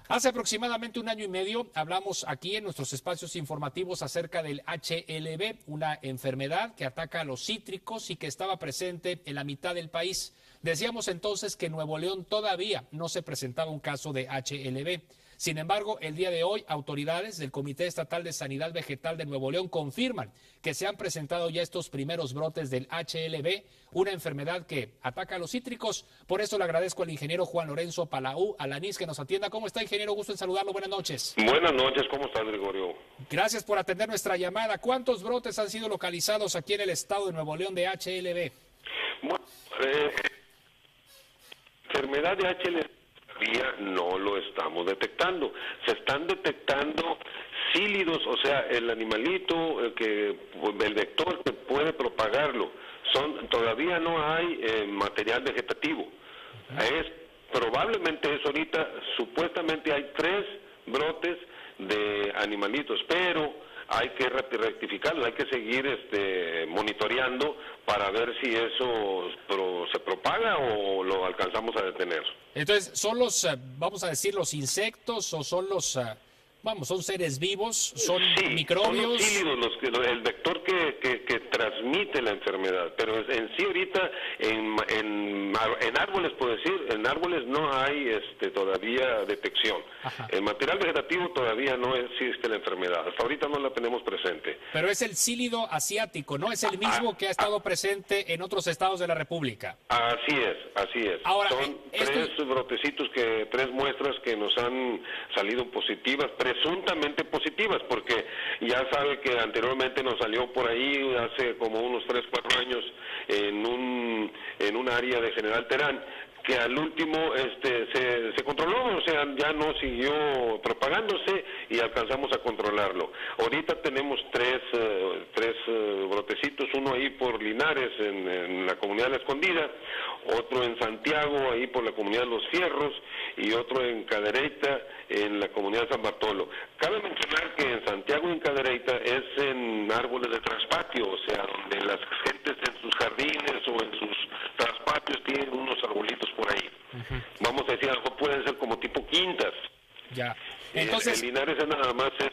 Hace aproximadamente un año y medio hablamos aquí en nuestros espacios informativos acerca del HLB, una enfermedad que ataca a los cítricos y que estaba presente en la mitad del país. Decíamos entonces que en Nuevo León todavía no se presentaba un caso de HLB. Sin embargo, el día de hoy, autoridades del Comité Estatal de Sanidad Vegetal de Nuevo León confirman que se han presentado ya estos primeros brotes del HLB, una enfermedad que ataca a los cítricos. Por eso le agradezco al ingeniero Juan Lorenzo Palau Alanís que nos atienda. ¿Cómo está, ingeniero? Gusto en saludarlo. Buenas noches. Buenas noches, ¿cómo está, Gregorio? Gracias por atender nuestra llamada. ¿Cuántos brotes han sido localizados aquí en el estado de Nuevo León de HLB? Bueno, enfermedad de HLB todavía no lo estamos detectando. Se están detectando cílidos, o sea, el animalito, el vector que puede propagarlo. Todavía no hay material vegetativo. Probablemente es ahorita, supuestamente hay 3 brotes de animalitos, pero hay que rectificarlo, hay que seguir monitoreando para ver si eso se propaga o lo alcanzamos a detener. Entonces, ¿son los, vamos a decir, los insectos o son los, son seres vivos, son microbios? Son los cílidos, el vector que transmite la enfermedad, pero en sí ahorita en árboles, puedo decir, en árboles no hay todavía detección. Ajá. En material vegetativo todavía no existe la enfermedad, hasta ahorita no la tenemos presente. Pero es el cílido asiático, ¿no? Es el mismo que ha estado presente en otros estados de la República. Así es, así es. Ahora, son 3 brotecitos, 3 muestras que nos han salido positivas, presuntamente positivas, porque ya sabe que anteriormente nos salió por ahí hace como unos 3, 4 años en un área de General Terán, que al último se controló, o sea, ya no siguió propagándose y alcanzamos a controlarlo. Ahorita tenemos 3 brotecitos, uno ahí por Linares, en la comunidad de La Escondida, otro en Santiago, ahí por la comunidad de Los Fierros, y otro en Cadereyta, en la comunidad de San Bartolo. Cabe mencionar que en Santiago y en Cadereyta es en árboles de traspatio, o sea, donde las gentes en sus jardines o en sus traspatios tienen unos arbolitos por ahí. Vamos a decir, algo pueden ser como tipo quintas. Ya. Entonces, el Linares nada más es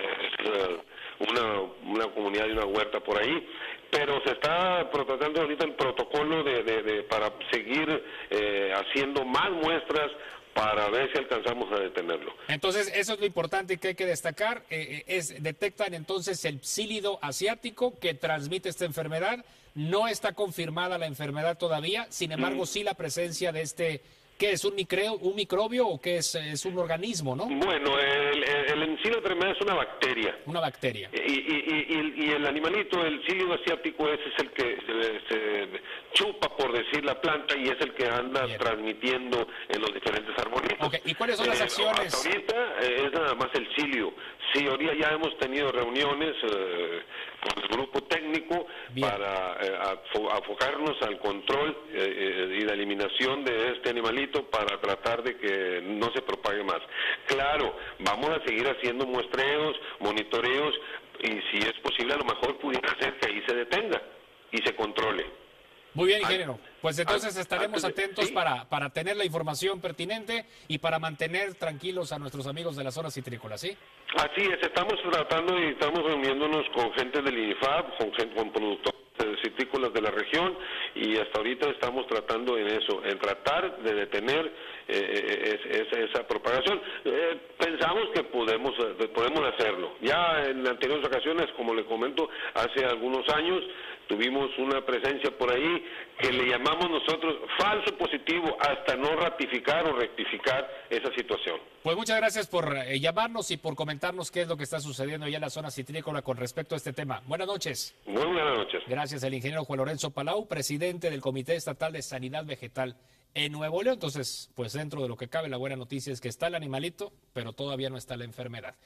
una comunidad y una huerta por ahí, pero se está tratando ahorita el protocolo para seguir haciendo más muestras para ver si alcanzamos a detenerlo. Entonces, eso es lo importante que hay que destacar, detectan entonces el cílido asiático que transmite esta enfermedad. No está confirmada la enfermedad todavía, sin embargo, sí la presencia de ¿qué es? ¿Un microbio o qué es? Es un organismo, ¿no? Bueno, el cílido enfermedad es una bacteria. Una bacteria. Y el animalito, el cílido asiático, ese es el que se chupa, por decir, la planta y es el que anda transmitiendo en los diferentes arbolitos. Okay. ¿Y cuáles son las acciones? Hasta ahorita es nada más el cílido. Sí, ahorita ya hemos tenido reuniones con el grupo técnico para enfocarnos al control y la eliminación de este animalito para tratar de que no se propague más. Claro, vamos a seguir haciendo muestreos, monitoreos y si es posible a lo mejor pudiera ser que ahí se detenga y se controle. Muy bien, ingeniero. Pues entonces estaremos atentos para tener la información pertinente y para mantener tranquilos a nuestros amigos de la zona citrícola, ¿sí? Así es, estamos tratando y estamos reuniéndonos con gente del INIFAP, con productores citrícolas de la región y hasta ahorita estamos tratando en eso, en tratar de detener esa propagación. Pensamos que podemos hacerlo. Ya en anteriores ocasiones, como le comento, hace algunos años tuvimos una presencia por ahí que le llamamos nosotros falso positivo hasta no ratificar o rectificar esa situación. Pues muchas gracias por llamarnos y por comentarnos qué es lo que está sucediendo ya en la zona citrícola con respecto a este tema. Buenas noches. Muy buenas noches. Gracias al ingeniero Juan Lorenzo Palau, presidente del Comité Estatal de Sanidad Vegetal en Nuevo León. Entonces, pues dentro de lo que cabe, la buena noticia es que está el animalito, pero todavía no está la enfermedad.